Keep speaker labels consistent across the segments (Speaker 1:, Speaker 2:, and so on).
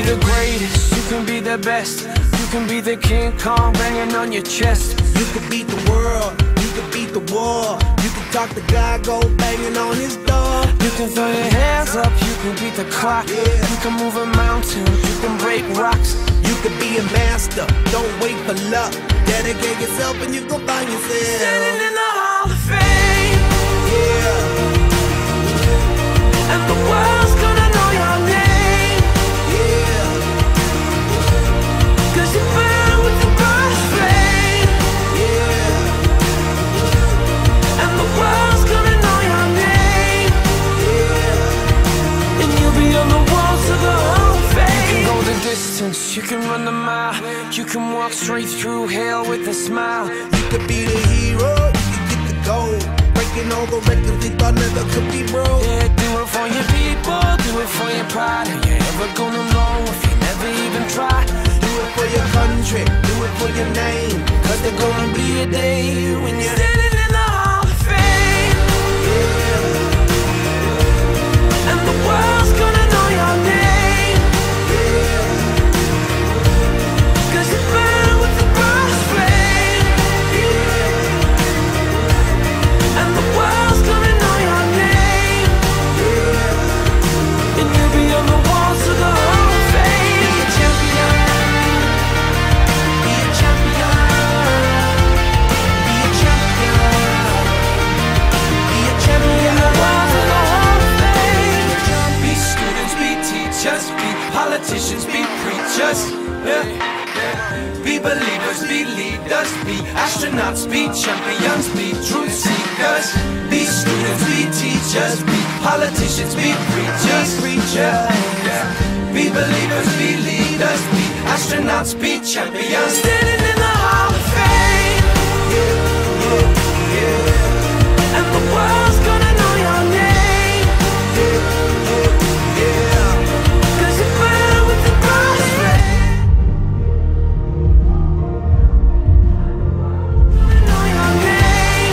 Speaker 1: the greatest, you can be the best. You can be the King Kong banging on your chest.
Speaker 2: You can beat the world, you can beat the war. You can talk to God, go banging on his door.
Speaker 1: You can throw your hands up, you can beat the clock. You can move a mountain, you can break rocks.
Speaker 2: You can be a master, don't wait for luck. Dedicate yourself and you gon' find yourself
Speaker 1: standing in the Hall of Fame.
Speaker 2: Yeah.
Speaker 1: And the world's gonna know your name.
Speaker 2: Yeah.
Speaker 1: Cause you burn with the burst flame.
Speaker 2: Yeah.
Speaker 1: And the world's gonna know your name.
Speaker 2: Yeah.
Speaker 1: And you'll be on the walls of the Hall of Fame. You can go the distance, you can run the mile. You can walk straight through hell with a smile.
Speaker 2: You could be the hero, you can get the gold. Breaking all the records they thought never could be broke.
Speaker 1: Yeah, do it for your people, do it for your pride. Are you ever gonna know if you never even try?
Speaker 2: Do it for your country, do it for your name.
Speaker 1: Cause there's gonna be a day when you're standing in the Hall of Fame.
Speaker 2: Yeah.
Speaker 1: And the world's gonna know your name.
Speaker 2: Yeah.
Speaker 1: Cause you burn with the burst flame.
Speaker 2: Yeah.
Speaker 1: And the world's gonna know your name.
Speaker 2: Yeah.
Speaker 1: And you'll be on the walls of the Hall of Fame.
Speaker 2: Be a champion. Be a champion. Be a champion. Be a champion.
Speaker 1: The walls of the Hall of Fame. Be students, be teachers, be politicians, be preachers. Yeah. Be believers, be leaders, be astronauts, be champions, be truth seekers. Be students, be teachers, be politicians, be preachers. Yeah. Be believers, be leaders, be astronauts, be champions. Standing in the Hall of Fame. And the world's gonna know your name. Cause you burn with the burst flame. Know your name.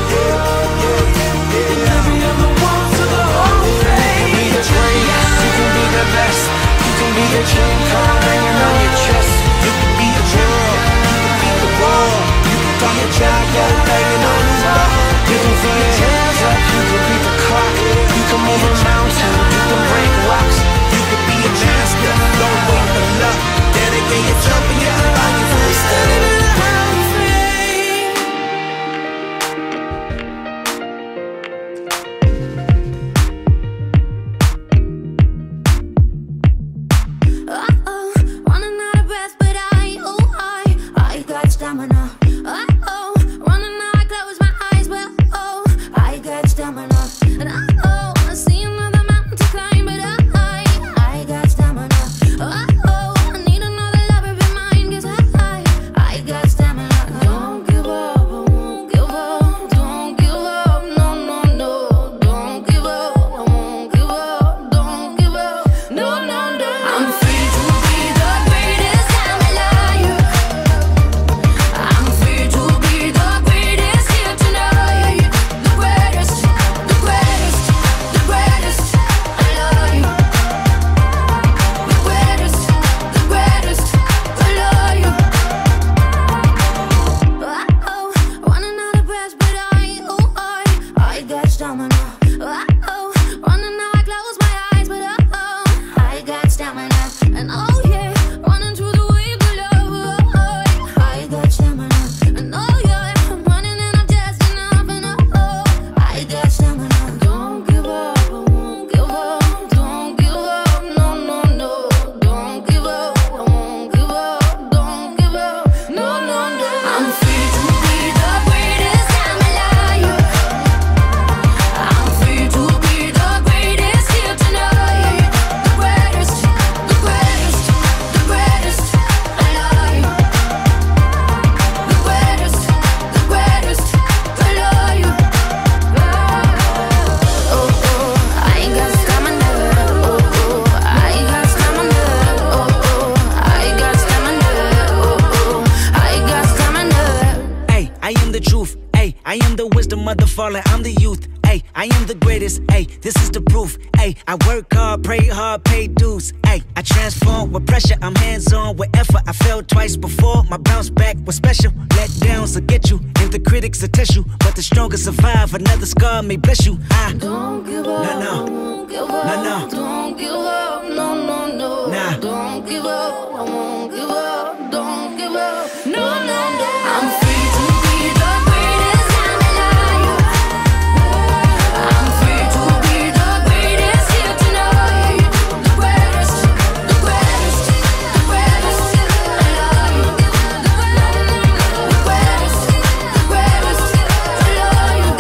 Speaker 1: And you'll be on the walls of the Hall of Fame. You can be the greatest, you can be the best. You can be the King Kong hanging on your chest.
Speaker 2: You can be the world, you can beat the war. You can talk to God, go banging on his door.
Speaker 1: You can throw your hands up, you can beat the clock. You can move a mountain, you can break rocks.
Speaker 2: You can be a master, don't wait for luck. Dedicate yourself and you can find yourself
Speaker 1: Standing in the Hall of Fame.
Speaker 3: Running out of breath, but I got stamina. Running out, I close my eyes, but I got stamina. And I see another mountain to climb, but I got stamina. I need another lover be mine, 'cause I got stamina. Don't give up, I won't give up. Don't give up, no, no, no. Don't give up, I won't give up. Don't give up, no, no, no. I'm free to be the greatest I'm alive. I'm free to be the greatest here tonight. The greatest, the greatest, the greatest. I love you. The greatest, the greatest. I love you. Running out of breath, but I got stamina. Running out, I close my eyes, but I got stamina. And yeah, running through the waves of love. I got stamina. And yeah, I'm running and I'm just enough. And I got stamina. Don't give up, I won't give up. Don't give up, no, no, no. Don't give up, I won't give up. Don't give up, no, no, no. I'm free to be the greatest I'm alive. I'm free to be the greatest here tonight. The greatest, the greatest, the greatest. I love you. The greatest, the greatest. I love you. I ain't got stamina. I got stamina. I got stamina. I got stamina.
Speaker 4: Ay, I am the truth. Ay, I am the wisdom of the fallen. I'm the youth. Ay, Ay, I am the greatest. Ay, this is the proof. Ay, I work hard, pray hard, pay dues. Ay, I transform with pressure. I'm hands-on with effort. I failed twice before. My bounce back was special. Let downs will get you, and the critics will test you. But the strongest survive. Another scar may bless you. I
Speaker 3: don't give up.
Speaker 4: No, no.
Speaker 3: Won't give up.
Speaker 4: No, no.
Speaker 3: Don't give up. No, no, no.
Speaker 4: Nah.
Speaker 3: Don't give up. I won't give up. Don't give up. No, no, no. I'm free to be the greatest I'm alive. I'm free to be the greatest here tonight. The greatest, the greatest, the greatest alive. The greatest, the greatest alive.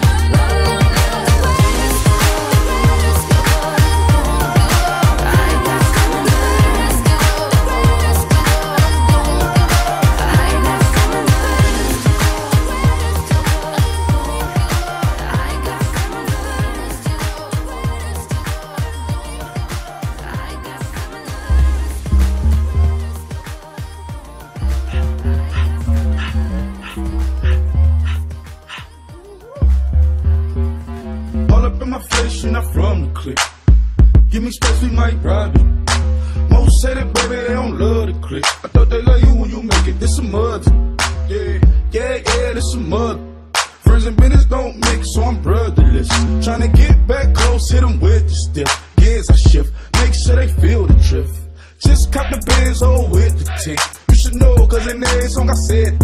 Speaker 5: All up in my face, you're not from the clique. Give me space, we might rob you. Most say that, baby, they don't love the clique. I thought they love you when you make it. This some mud. Yeah, yeah, yeah, this some mud. Friends and business don't mix, so I'm brotherless. Tryna get back close, hit them with the stiff. Gears I shift, make sure they feel the drift. Just cop the Benz, oh, with the tick. You should know, cause in every song I said,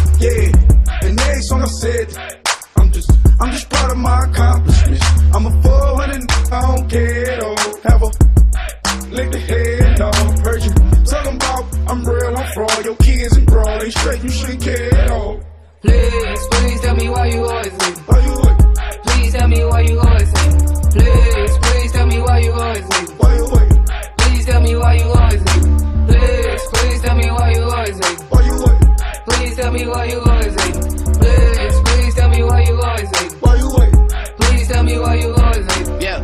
Speaker 5: yeah, in every song I said, I'm just proud of my accomplishments. I'm a 400, I don't care at all. Have a lick the head off. Heard you talking about I'm real, I'm fraud. Your kids and broad ain't straight, you shouldn't care at all.
Speaker 6: Please, please tell me why you always leave.
Speaker 5: Why you wait?
Speaker 6: Please tell me why you always leave. Please, please tell me why you always leave.
Speaker 5: Why you wait?
Speaker 6: Please tell me why you always leave. Please, please tell me why you always leave.
Speaker 5: Why you wait?
Speaker 6: Please tell me why you always leave. Please, please tell me why you always leave.
Speaker 5: Why you wait?
Speaker 6: Please tell me why you always leave.
Speaker 7: Yeah,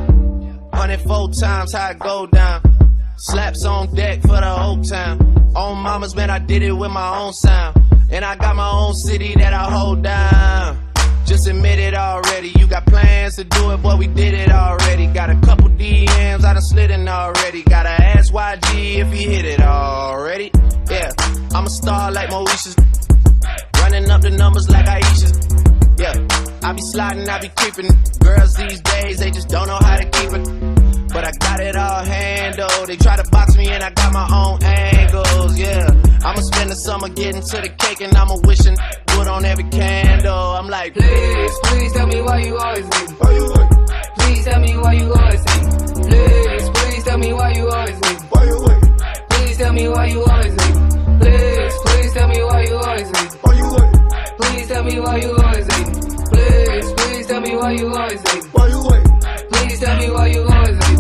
Speaker 7: 104 times how it go down. Slaps on deck for the whole time. On mamas, man, I did it with my own sound. And I got my own city that I hold down. Just admit it already. You got plans to do it, boy, we did it already. Got a couple DMs, I done slid in already. Gotta ask YG if he hit it already. Yeah, I'm a star like Moesha's. Running up the numbers like Aisha's. Yeah, I be sliding, I be creeping. Girls these days, they just don't know how to keep it. But I got it all handled. They try to box me and I got my own angles, yeah. I'ma spend the summer getting to the cake and I'ma wishing put on every candle. I'm like,
Speaker 6: Please, please tell me why you always leave.
Speaker 5: Why you wait?
Speaker 6: Please tell me why you always leave. Please, please tell me why you always leave.
Speaker 5: Why you wait?
Speaker 6: Please tell me why you always leave. Please, please tell me why you always leave.
Speaker 5: Why you wait?
Speaker 6: Please tell me why you always leave. Please, please tell me why you always leave.
Speaker 5: Why you wait?
Speaker 6: Please tell me why you always leave.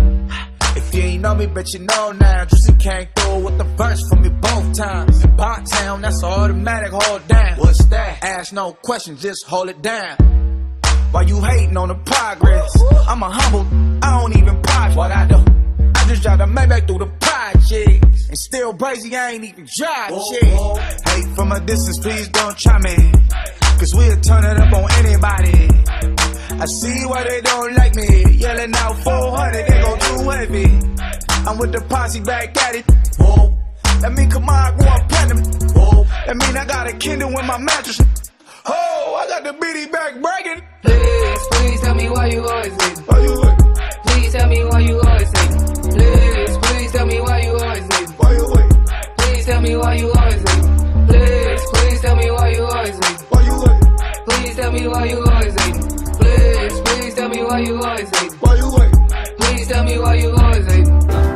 Speaker 2: If you ain't know me, bet you know now. Juicy came through with the verse for me both times. In Pot Town, that's automatic, hold down. What's that? Ask no questions, just hold it down. Why you hating on the progress? I'm a humble, I don't even pride what I do. I just drive the Maybach through the projects. And still brazy, I ain't even drive shit. Hate from a distance, please don't try me. Cause we'll turn it up on anybody. I see why they don't like me. Yelling out 400, they go too heavy. I'm with the posse back at it. Whoa. That mean come on, going platinum. Whoa. That mean I got a Kindle in my mattress. Oh, I got the bitty back bragging.
Speaker 6: Please, please tell me why you always leave.
Speaker 5: Why you wait?
Speaker 6: Please tell me why you always leave. Please, please tell me why you always leave.
Speaker 5: Why you wait?
Speaker 6: Please tell me why you always leave. Please, please tell me why you always leave.
Speaker 5: Why you wait?
Speaker 6: Please tell me why you always leave. Please, please tell me why you always leave.
Speaker 5: Why you wait?
Speaker 6: Please tell me why you always leave.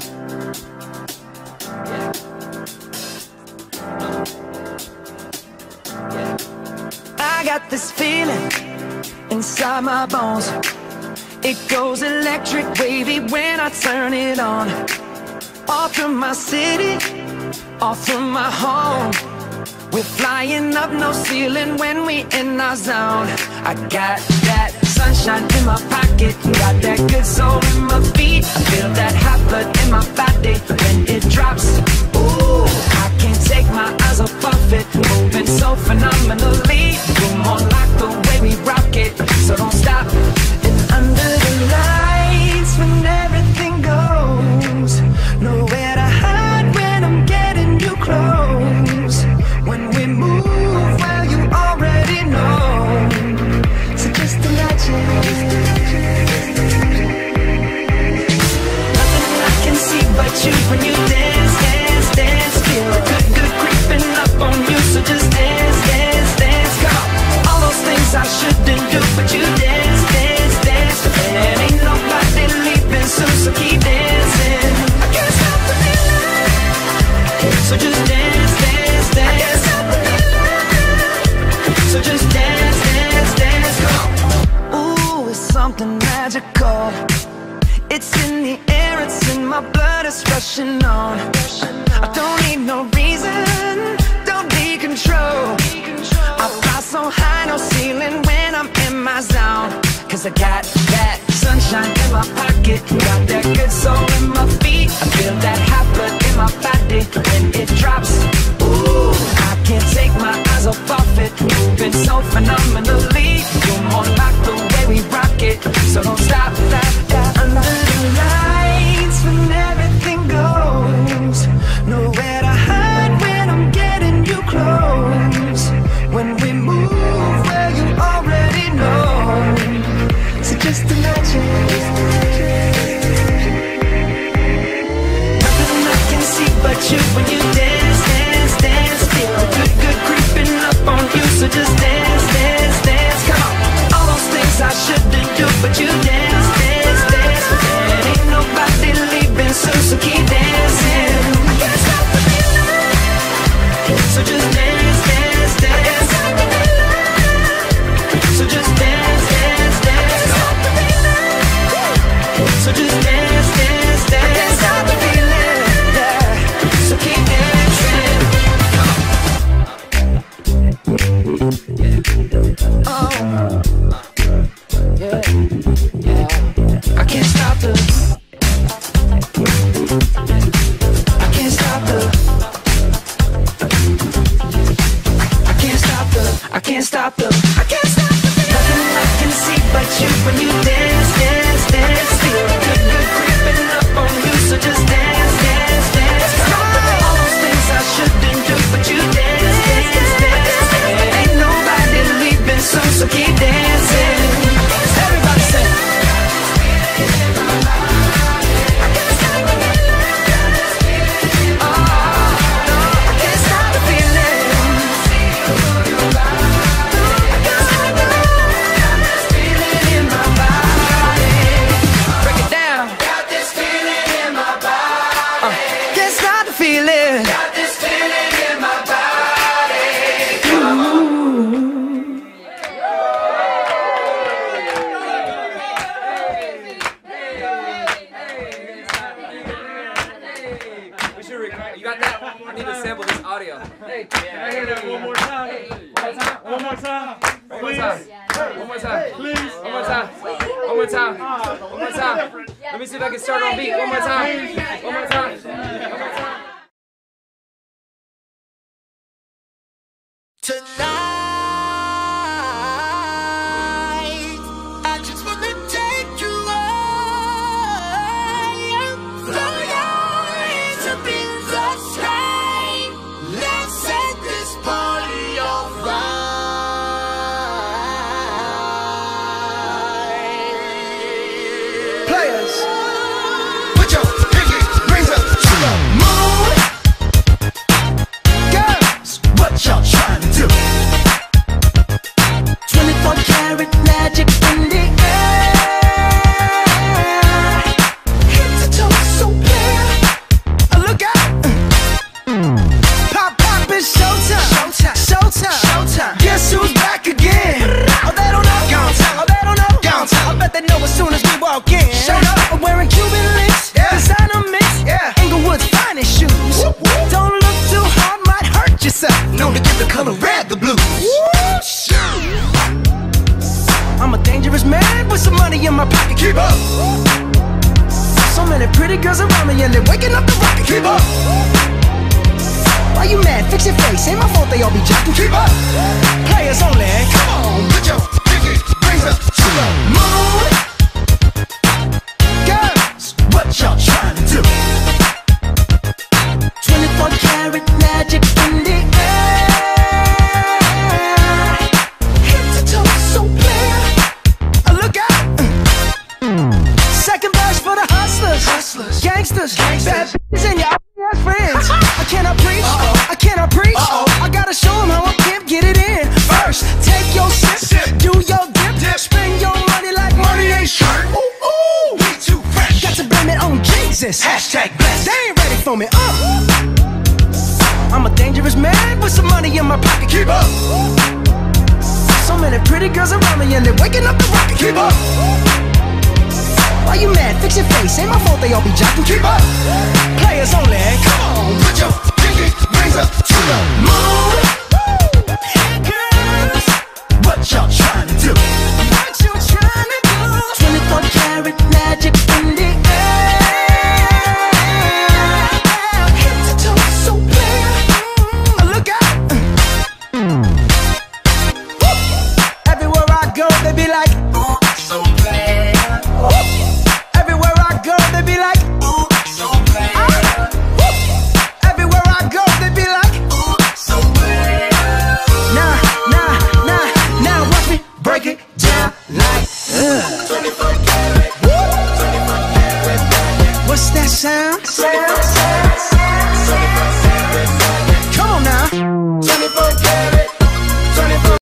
Speaker 4: I got this feeling inside my bones. It goes electric wavy when I turn it on. Off from my city, off from my home. We're flying up, no ceiling when we in our zone. I got that sunshine in my pocket, got that good soul in my feet. I feel that hot blood in my body when it drops. Ooh, I can't take my eyes off of it, moving so phenomenally. You're more like the way we rock it, so don't stop. rushing on. I don't need no reason, don't need control. I fly so high, no ceiling when I'm in my zone. Cause I got that sunshine in my pocket, got that good soul in my feet. I feel that hot blood in my body when it drops. Ooh, I can't take my eyes off it, moving so phenomenally. You're more like the way we rock it, so don't stop that. Under the lights when everything goes, nowhere to hide when I'm getting you close. When we move where you already know, so just imagine. Nothing I can see but you when you dance, dance, dance. Feel a good, good creeping up on you, so just dance, dance, dance. Come on, all those things I shouldn't do, but you dance, dance, dance. And ain't nobody leaving soon, so keep dancing. I can't stop the feeling, so just dance, dance, dance. So just dance, dance, dance. So just dance, dance, dance. I can't stop the feeling, yeah. So keep dancing. Oh, yeah, yeah. I can't stop the. I can't stop the. I can't stop the. I can't stop the. I can't stop the. Nothing I can see but you when you dance, dance, dance. Feel good, good creeping up on you, so just dance, dance, dance. All those things I shouldn't do, but you dance, dance, dance. Ain't nobody leaving soon, so keep dancing. Everybody say.
Speaker 6: You got that? I need to sample this audio. Hey, can I hear that one more time? One more time. One more time. One more time. Please. One more time. One more time. One more time. Let me see if I can start on beat. One more time. One more time. One more time.
Speaker 2: Tonight, I just wanna take you high. Throw your hands up in the sky. Let's set this party on fire. Players, put your pinky rings up to the moon. Girls, what y'all trying to do? 24 karat magic in the air. Head to toe so clear. Look out! Pop, pop, it's showtime. Showtime, showtime, showtime. Guess who's back again? Oh, they don't know. Gone time. Oh, they don't know. Gone time. I bet they know as soon as we walk in. Showed up. I'm wearing Cuban links. Yeah. Designer mix. Yeah. Inglewood's finest shoes. Whoop, whoop. Don't look too hard, might hurt yourself. Known to give the color red the blues. I'm a dangerous man with some money in my pocket. Keep up. So many pretty girls around me and they're waking up the rocket. Keep up. Why you mad? Fix your face. Ain't my fault they all be jacking. Keep up. Players only. Come on, put your pinky rings up to the moon. Girls, what y'all trying to do? 24 karat magic in the air. Head to toe so clear. Look out! Second verse for the hustlers, gangsters, bad bitches and your ass friends. I cannot preach, I cannot preach. I gotta show them how a pimp get it in. First, take your sip, do your dip, spend your money like money ain't shirt. Ooh, ooh, we too fresh. Got to blame it on Jesus. Hashtag blessed. They ain't ready for me. I'm a dangerous man with some money in my pocket. Keep up. So many pretty girls around me and they're waking up the rocket. Keep up.
Speaker 4: Why you mad? Fix your face. Ain't my fault they all be jocking. Keep up. Players only. Come on, put your pinky rings up to the moon. Girls, what y'all trying to do? What you trying to do? 24 karat magic in the air. Head to toe so clear. Look out. Everywhere I go, they be like,